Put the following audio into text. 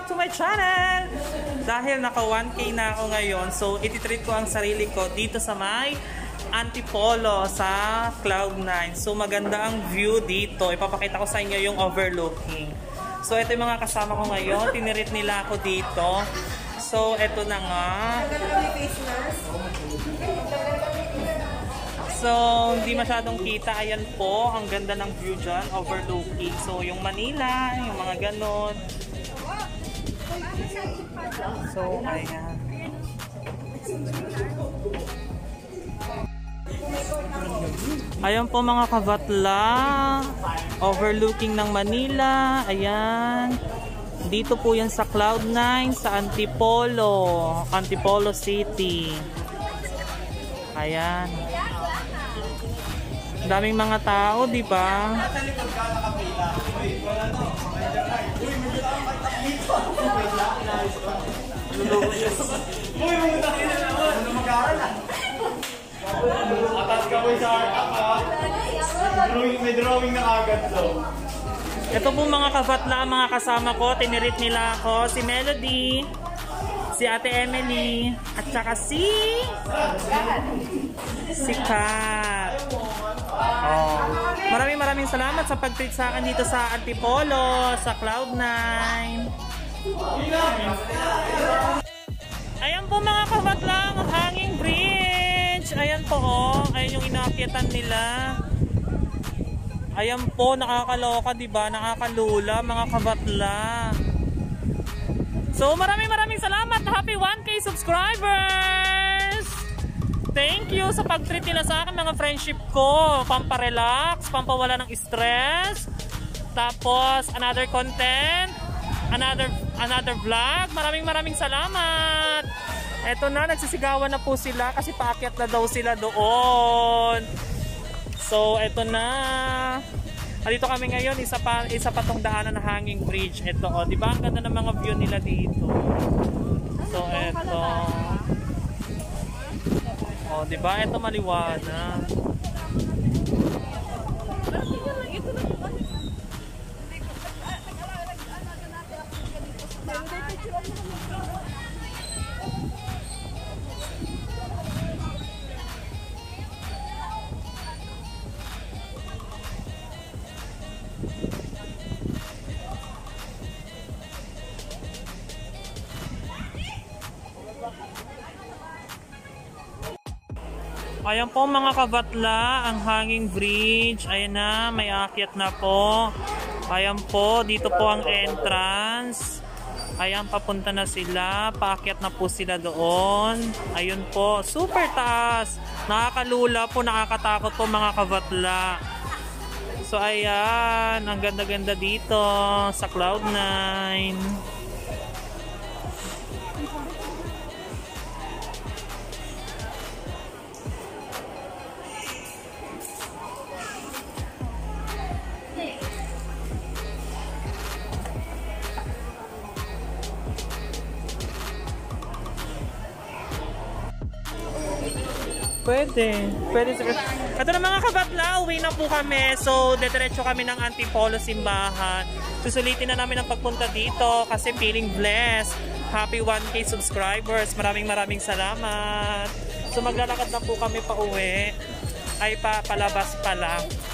back to my channel! Dahil naka 1K na ako ngayon, so ititreat ko ang sarili ko dito sa may Antipolo sa Cloud9. So maganda ang view dito. Ipapakita ko sa inyo yung overlooking. So ito yung mga kasama ko ngayon. Tinirit nila ako dito. So ito na nga. So hindi masyadong kita. Ayan po. Ang ganda ng view dyan. Overlooking. So yung Manila, yung mga ganon. So ayan. Ayan po mga kabatla, overlooking ng Manila. Ayan, dito po yan sa Cloud9 sa Antipolo City. Ayan, daming mga tao, di ba? Atas ka mo sa harap ha. May drawing na agad so. Ito po mga kabatla, mga kasama ko. Tinirit nila ako. Si Melody, si Ate Emily, at saka si Kat. Oh. Maraming salamat sa pag-treat sa akin dito sa Antipolo, sa Cloud9. Ayan po mga kabatla, ang hanging bridge. Ayan po oh, ayan yung inaakyatan nila. Ayan po, nakakaloka, diba? Nakakalula mga kabatla. So maraming salamat. Happy 1K subscribers. Thank you sa pag-treat nila sa akin, mga friendship ko. Pamparelax, pampawala ng stress. Tapos another content, another vlog. Maraming salamat. Eto na, nagsisigawan na po sila kasi paakyat na daw sila doon. So eto na. Dito kami ngayon, isa pa tong daanan na hanging bridge. Ito oh, di ba ang ganda ng mga view nila dito. So eto. Oh, di ba? Ito maliwanag. Ayan po mga kabatla, ang hanging bridge. Ayan na, may aakyat na po. Ayan po, dito po ang entrance. Ayan, papunta na sila. Paakyat na po sila doon. Ayun po, super taas. Nakakalula po, nakakatakot po mga kabatla. So ayan, ang ganda-ganda dito sa Cloud9. Pwede. Ito na mga kabatla, uwi na po kami. So, dediretso kami ng Antipolo simbahan. Susulitin na namin ang pagpunta dito kasi feeling blessed. Happy 1K subscribers. Maraming salamat. So, maglalakad na po kami pa uwi. Ay, palabas pala.